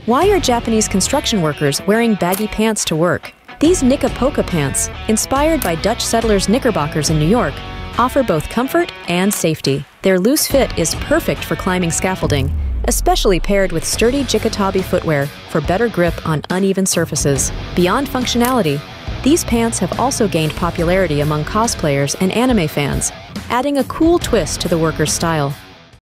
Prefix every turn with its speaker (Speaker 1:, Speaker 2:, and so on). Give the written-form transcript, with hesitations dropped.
Speaker 1: Why are Japanese construction workers wearing baggy pants to work? These Knickapoka pants, inspired by Dutch settlers' knickerbockers in New York, offer both comfort and safety. Their loose fit is perfect for climbing scaffolding, especially paired with sturdy Jikatabi footwear for better grip on uneven surfaces. Beyond functionality, these pants have also gained popularity among cosplayers and anime fans, adding a cool twist to the worker's style.